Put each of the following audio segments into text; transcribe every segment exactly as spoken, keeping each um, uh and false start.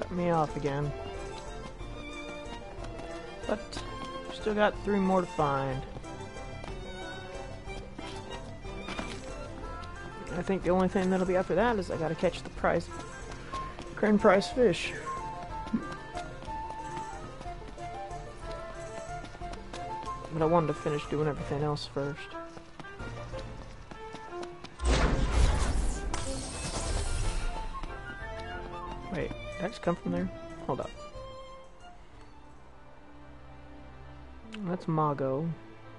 cut me off again. But still got three more to find. I think the only thing that'll be after that is I gotta catch the prize, grand prize fish. But I wanted to finish doing everything else first. Wait, did I just come from there? Hold up. That's Mago.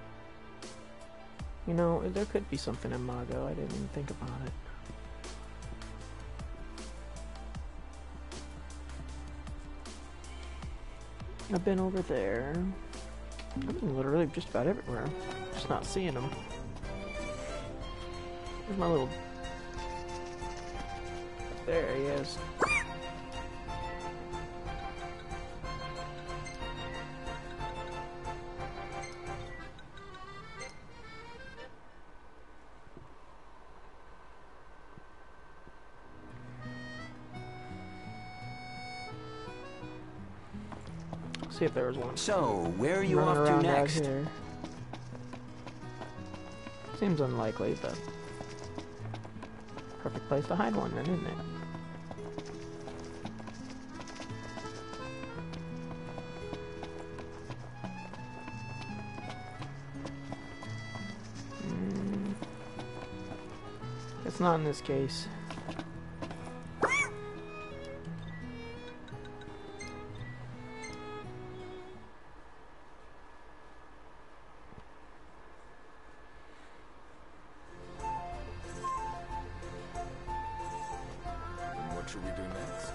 You know, there could be something in Mago. I didn't even think about it. I've been over there. I've been literally just about everywhere. Just not seeing them. Where's my little... There he is. See if there was one. So, where are you off to next? Here. Seems unlikely, but perfect place to hide one, then, isn't it? Mm. It's not in this case. What should we do next?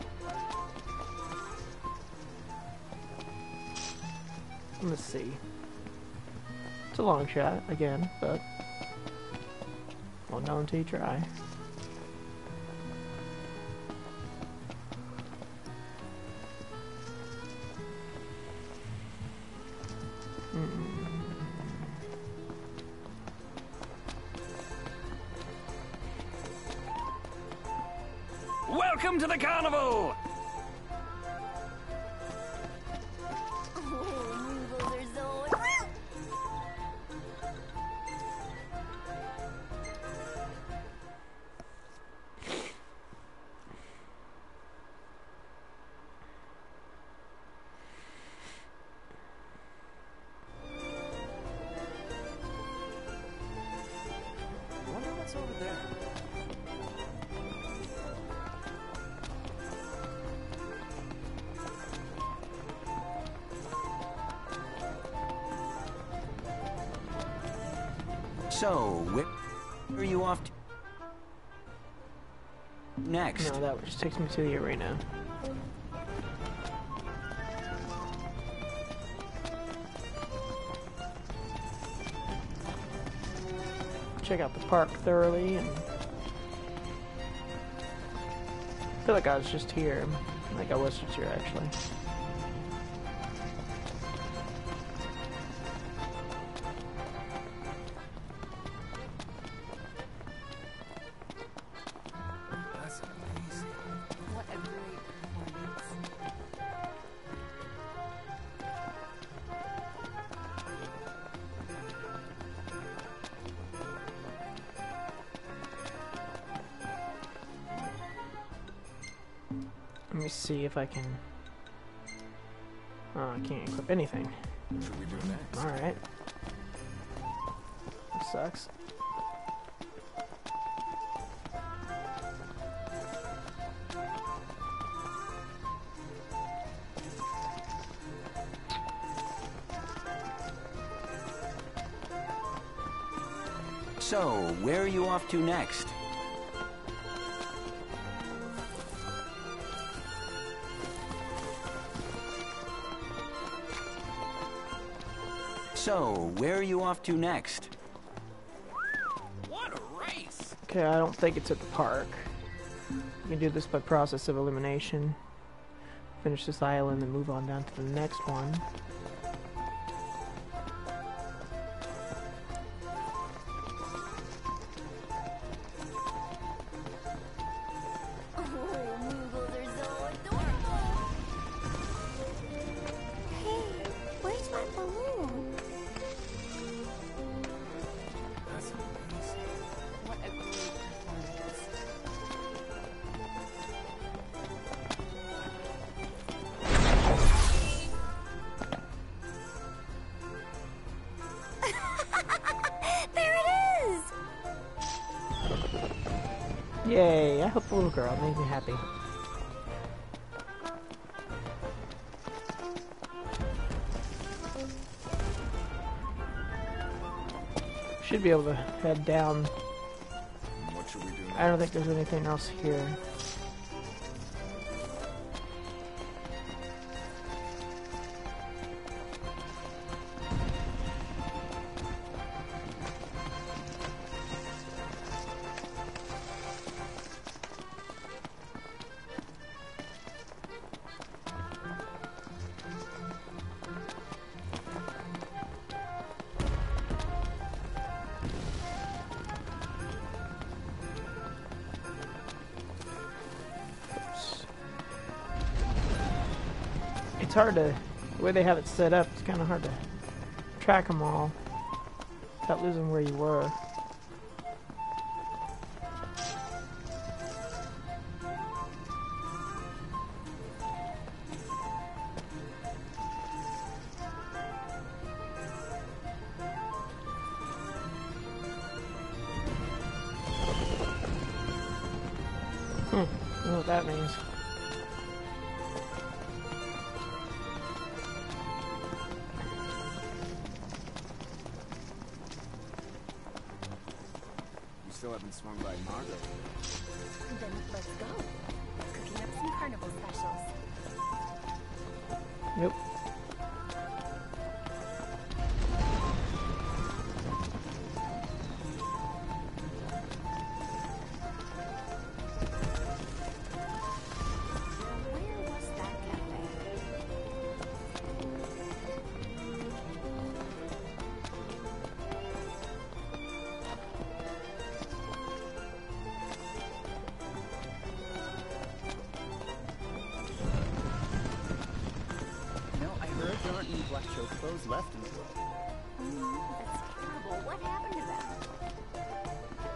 Let's see. It's a long shot, again, but won't know until you try. Mm-mm. Welcome to the carnival! Oh, Moogles are so... I wonder what's over there. So, where are you off to next? No, that just takes me to the arena. Check out the park thoroughly, and I feel like I was just here. Like I was just here, actually. That's amazing. What a great performance. Let me see if I can... Oh, I can't equip anything. What should we do next? Alright. That sucks. So, where are you off to next? So, where are you off to next? What a race! Okay, I don't think it's at the park. You can do this by process of elimination. Finish this island and move on down to the next one. Oh, Moogles are so adorable. help the little girl. It makes me happy. Should be able to head down. What should we do next? I don't think there's anything else here. It's hard to, the way they have it set up, it's kind of hard to track them all without losing where you were. Hmm, I don't know what that means. Still haven't swung by Margot. Then let's go. Cooking up some carnival specials. Nope. Where was that cafe? No, I heard there aren't any black chocobos left in the world. Oh, that's terrible. What happened to them?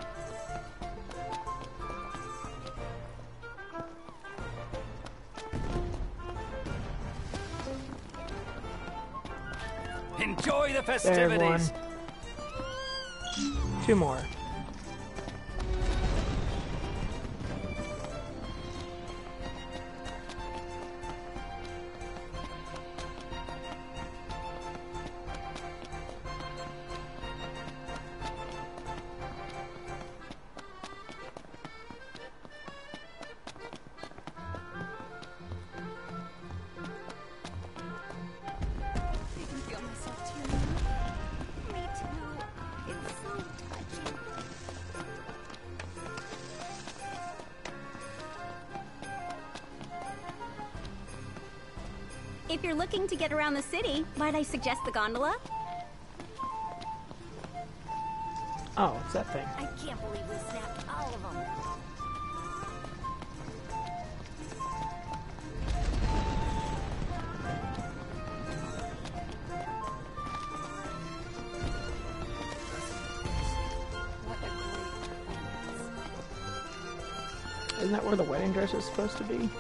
Enjoy the There's festivities! one. Two more. I can feel myself tearing up. Me too. It's so touching. If you're looking to get around the city, might I suggest the gondola? Oh, it's that thing. I can't believe we snapped all of them. What a great performance. Isn't that where the wedding dress is supposed to be?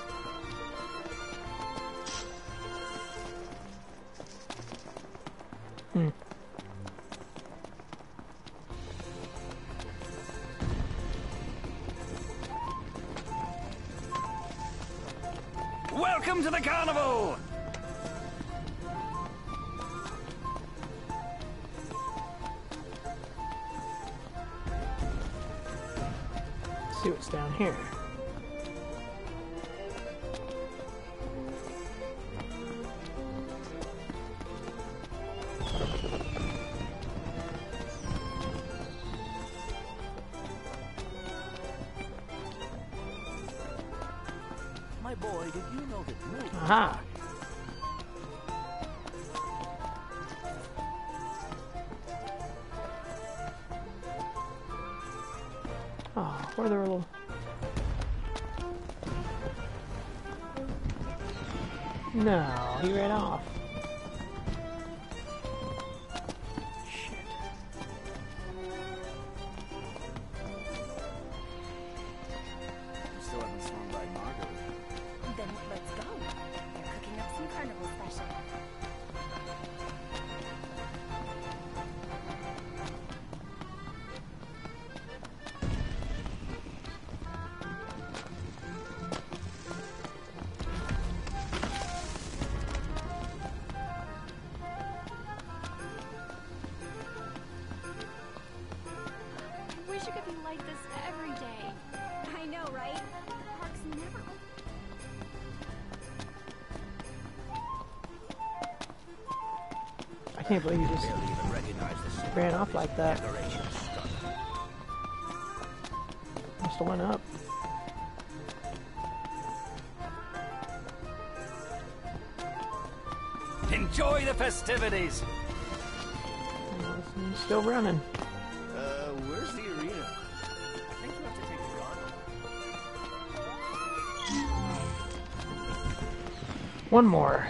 Hmm. Welcome to the carnival! Let's see what's down here. My boy, did you know that Moogle Aha! Oh, where are the little... No, he ran off. Shit. You still haven't swung by Margot. Then let's go. They're cooking up some carnival special. like this every day. I know, right? The park's never open. I can't believe you just Barely even recognize the city. ran off like that. Decoration stunning. Must have went up. Enjoy the festivities! He's still running. Uh, where's the arena? I think you have to take the gondola. One more.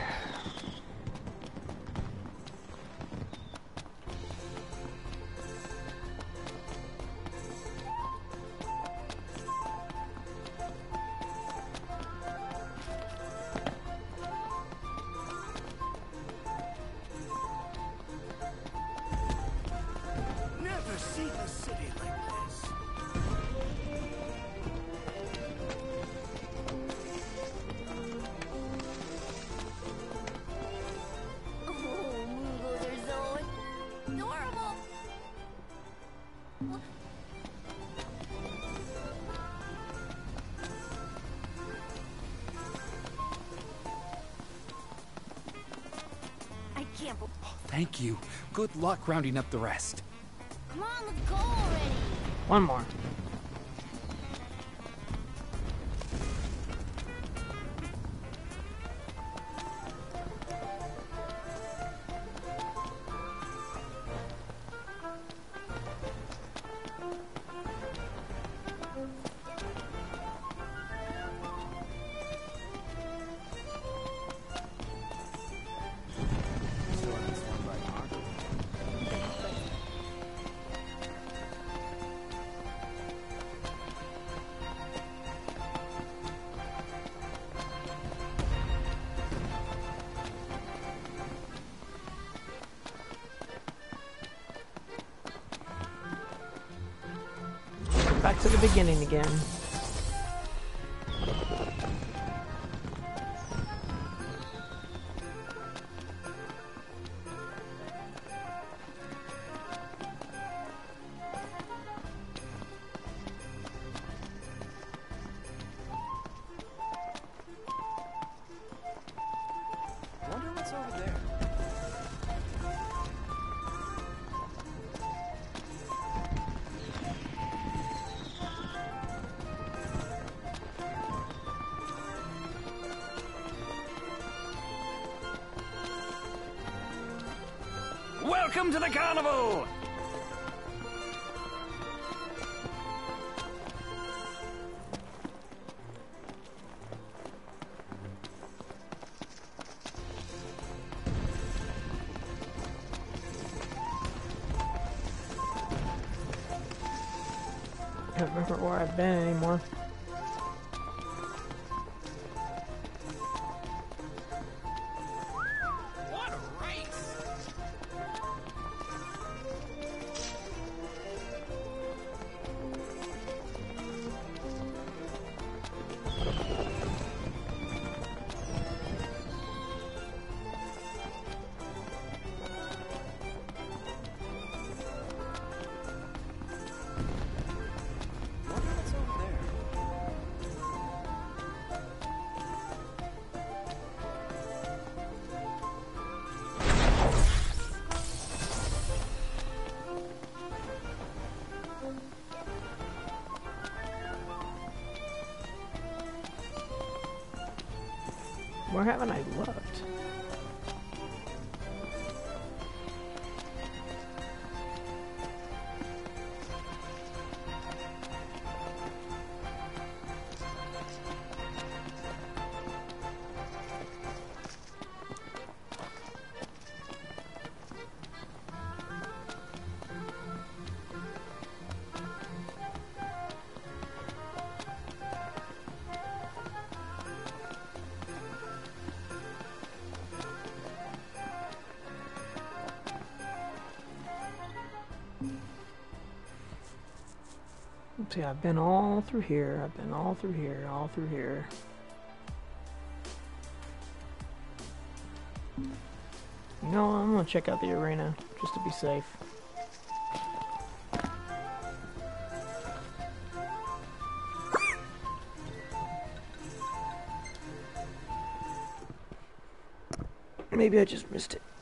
Never seen a city like this. Oh, Moogles are so adorable. I can't believe. Thank you. Good luck rounding up the rest. Come on, let's go already. One more. You still haven't swung by Margot. Back to the beginning again. Wonder what's over there. Welcome to the carnival! I don't remember where I've been anymore. What a race! Wonder what's over there. Where haven't I looked? See, I've been all through here. I've been all through here, all through here. You know, I'm gonna check out the arena just to be safe. Maybe I just missed it.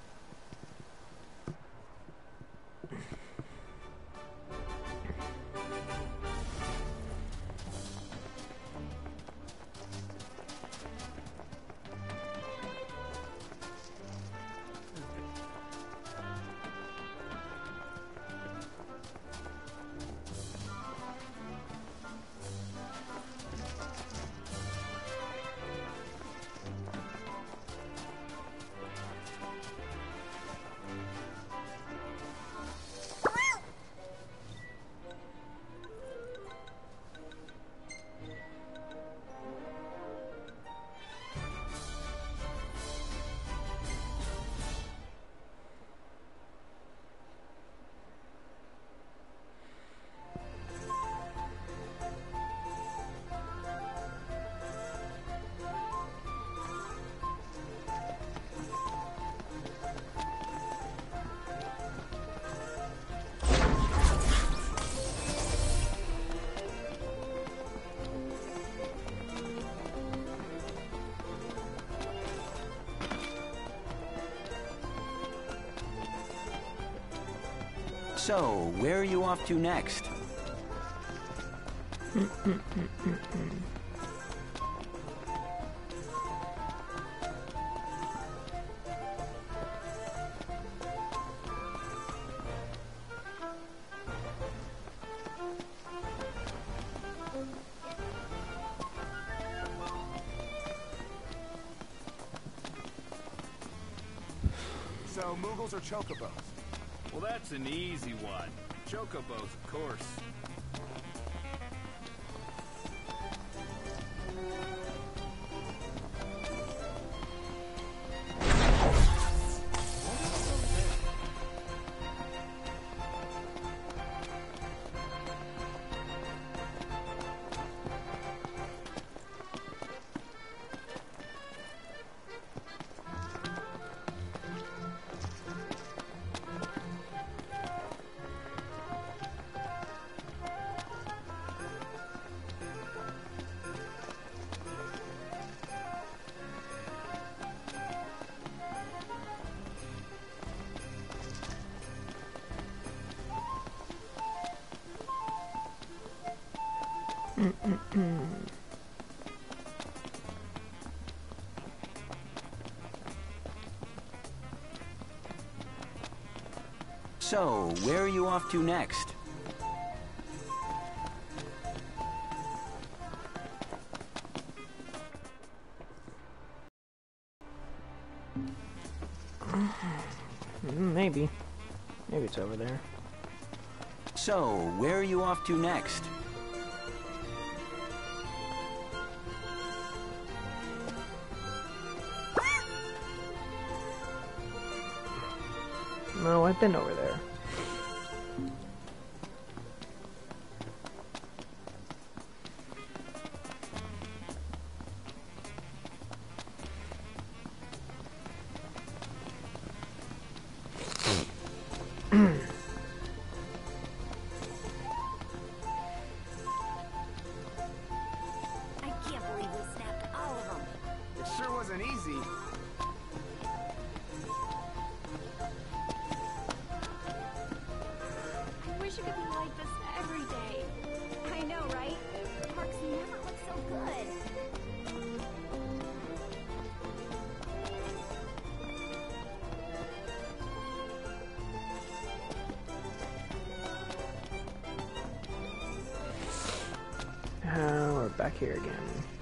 So, where are you off to next? So, Moogles or Chocobos? Well, that's an easy one. Chocobos, of course. So, where are you off to next? Maybe. Maybe it's over there. So, where are you off to next? No, I've been over there. I can't believe we snapped all of them. It sure wasn't easy. I wish it could be like this every day. I know, right? Parks never look so good. Uh, we're back here again.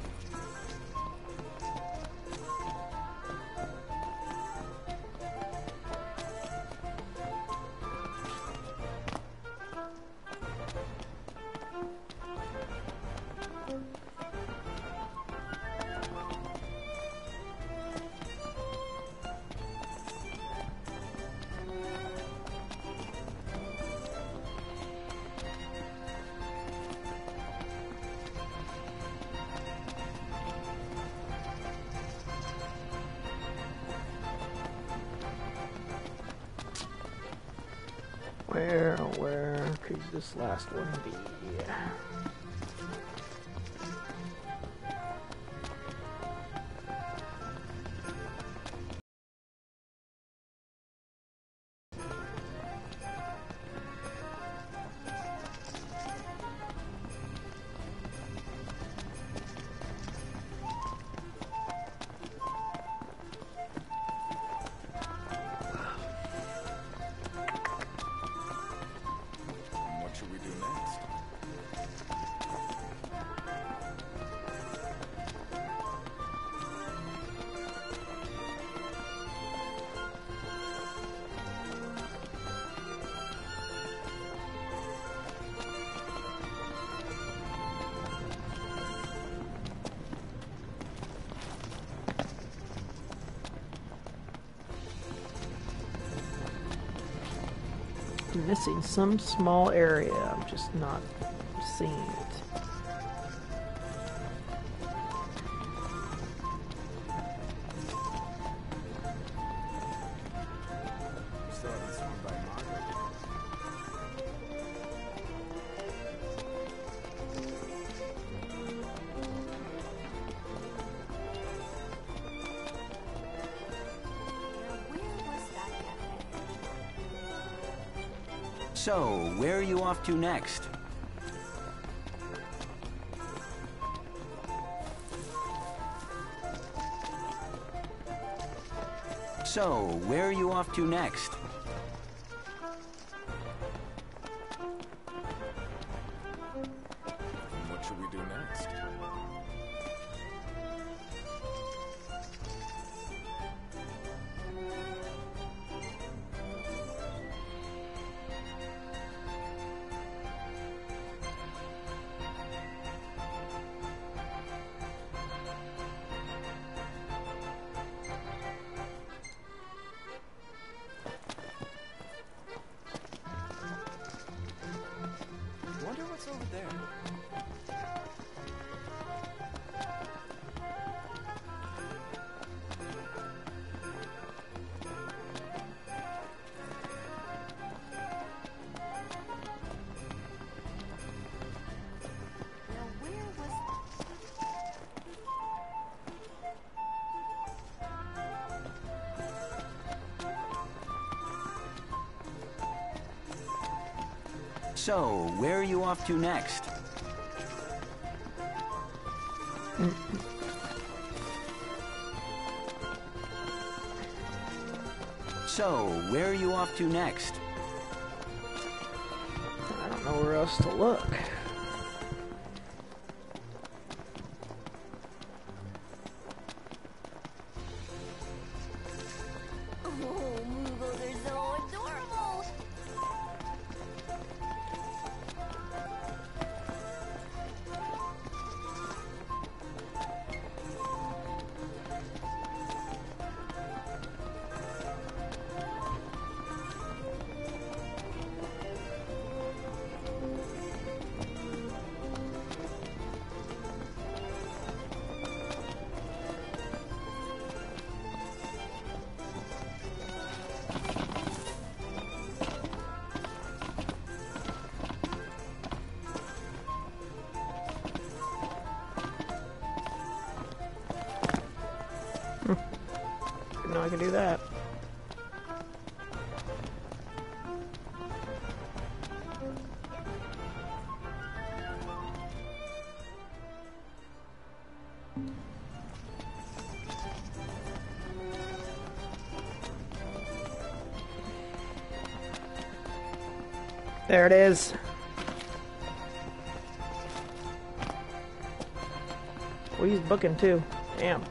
Where, where could this last one be? missing some small area. I'm just not seeing it. Still haven't swung by Margaret. So, where are you off to next? So, where are you off to next? What should we do next? Wonder what's over there. So, where are you off to next? So, where are you off to next? I don't know where else to look. Oh, Moogles are so adorable. Didn't know I could do that. There it is. Well, he's booking too. Damn.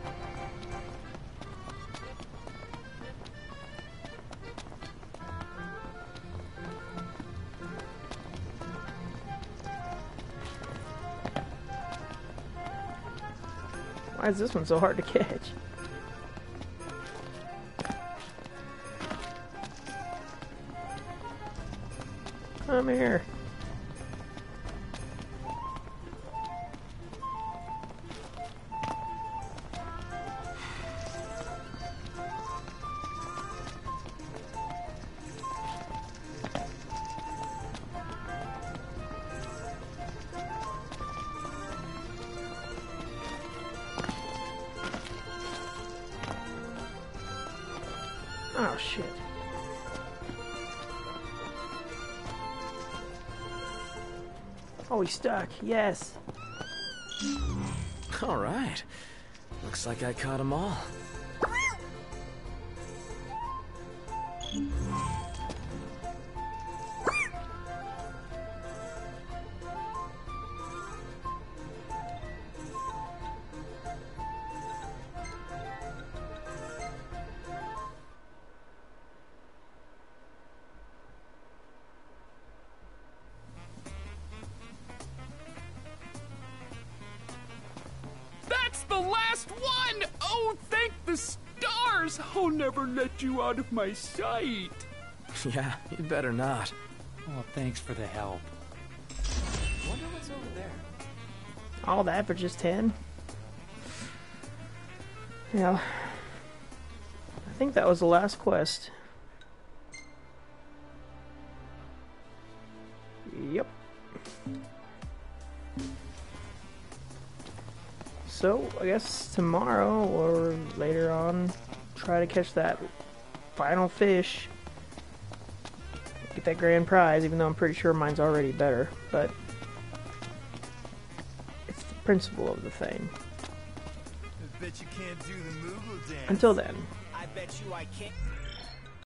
Why is this one so hard to catch? Come here. Oh shit. Oh, he's stuck. Yes. All right. Looks like I caught them all. That's the last one! Oh, thank the stars! I'll never let you out of my sight. Yeah, you'd better not. Well, thanks for the help. Wonder what's over there. All that for just ten? Yeah. I think that was the last quest. Yep. So, I guess tomorrow or later on, try to catch that final fish. Get that grand prize, even though I'm pretty sure mine's already better. But it's the principle of the thing. I bet you can't do the Moogle dance. Until then. I bet you I can't.